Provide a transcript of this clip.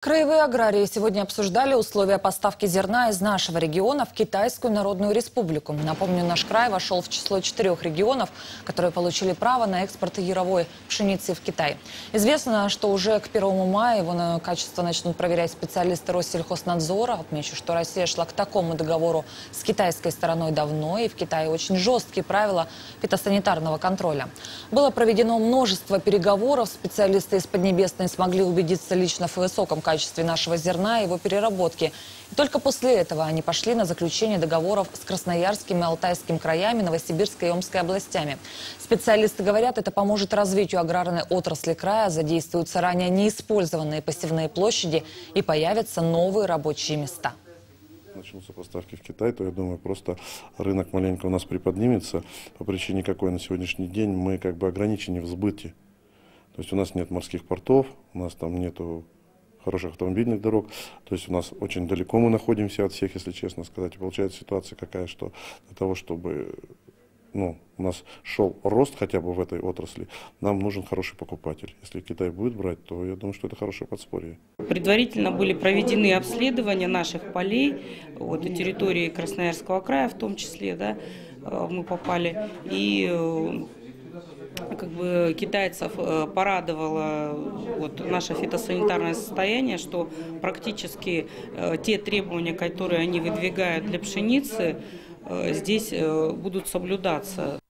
Краевые аграрии сегодня обсуждали условия поставки зерна из нашего региона в Китайскую Народную Республику. Напомню, наш край вошел в число 4 регионов, которые получили право на экспорт яровой пшеницы в Китай. Известно, что уже к 1 мая его на качество начнут проверять специалисты Россельхознадзора. Отмечу, что Россия шла к такому договору с китайской стороной давно, и в Китае очень жесткие правила фитосанитарного контроля. Было проведено множество переговоров, специалисты из Поднебесной смогли убедиться лично в высоком качестве нашего зерна и его переработки. И только после этого они пошли на заключение договоров с Красноярским и Алтайским краями, Новосибирской и Омской областями. Специалисты говорят, это поможет развитию аграрной отрасли края, задействуются ранее неиспользованные посевные площади и появятся новые рабочие места. Начнутся поставки в Китай, то я думаю, просто рынок маленько у нас приподнимется. По причине какой на сегодняшний день мы как бы ограничены в сбыте. То есть у нас нет морских портов, у нас там нету хороших автомобильных дорог, то есть у нас очень далеко мы находимся от всех, если честно сказать. И получается ситуация какая, что для того, чтобы у нас шел рост хотя бы в этой отрасли, нам нужен хороший покупатель. Если Китай будет брать, то я думаю, что это хорошее подспорье. Предварительно были проведены обследования наших полей, вот, и территории Красноярского края в том числе, да, мы попали. И как бы китайцев порадовало вот наше фитосанитарное состояние, что практически те требования, которые они выдвигают для пшеницы, здесь будут соблюдаться.